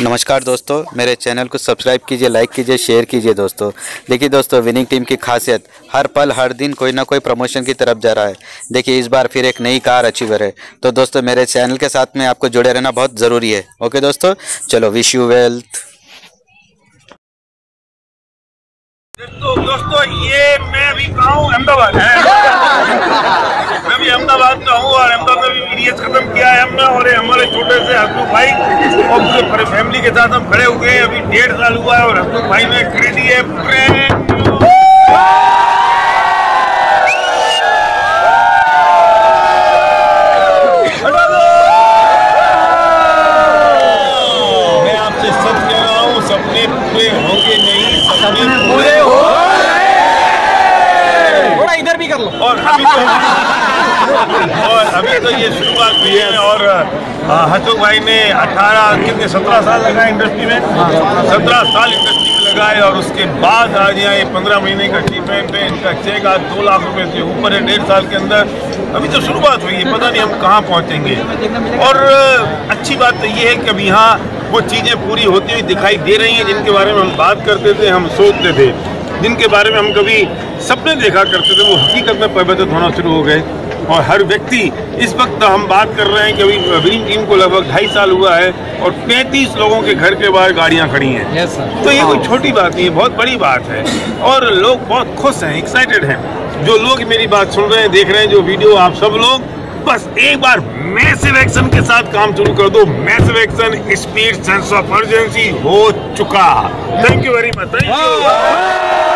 नमस्कार दोस्तों, मेरे चैनल को सब्सक्राइब कीजिए, लाइक कीजिए, शेयर कीजिए। दोस्तों देखिए दोस्तों, विनिंग टीम की खासियत हर पल हर दिन कोई ना कोई प्रमोशन की तरफ जा रहा है। देखिए इस बार फिर एक नई कार अचीवर है। तो दोस्तों मेरे चैनल के साथ में आपको जुड़े रहना बहुत ज़रूरी है। ओके दोस्तों, चलो विश यू वेल्थ। तो दोस्तों ये मैं अभी कहाँ हूँ, अहमदाबाद है। मैं भी अहमदाबाद में हूँ और अहमदाबाद में भी वीडियोस खत्म किया है हमने। और हमारे छोटे से हसमुख भाई और पूरे फैमिली के साथ हम खड़े हुए हैं। अभी 1.5 साल हुआ है और हसमुख भाई ने खरीदी है ब्रांड न्यू। मैं आपसे सच कह रहा हूँ, सपने पूरे होंगे नहीं, सपने पूरे हो। थोड़ा इधर भी कर लो। और अभी तो ये शुरुआत हुई है। और हसमुख भाई ने 17 साल लगाए इंडस्ट्री में, 17 साल इंडस्ट्री में लगाए। और उसके बाद आज यहाँ ये 15 महीने का अचीवमेंट है। इनका चेक आज 2 लाख रुपए से ऊपर है 1.5 साल के अंदर। अभी तो शुरुआत हुई है, पता नहीं हम कहाँ पहुँचेंगे। और अच्छी बात तो ये है कि अब यहाँ वो चीज़ें पूरी होती हुई दिखाई दे रही हैं जिनके बारे में हम बात करते थे, हम सोचते थे, जिनके बारे में हम कभी सपने देखा करते थे, वो हकीकत में परिवर्तित होना शुरू हो गए। और हर व्यक्ति, इस वक्त हम बात कर रहे हैं कि अभी विनिंग टीम को लगभग 2.5 साल हुआ है और 35 लोगों के घर के बाहर गाड़ियां खड़ी हैं। Yes sir. तो ये कोई छोटी बात नहीं है, बहुत बड़ी बात है। और लोग बहुत खुश हैं, एक्साइटेड हैं। जो लोग मेरी बात सुन रहे हैं, देख रहे हैं जो वीडियो, आप सब लोग बस एक बार मैसिव एक्शन के साथ काम शुरू कर दो। Massive action, speed, sense of urgency हो चुका। Thank you very much. Thank you.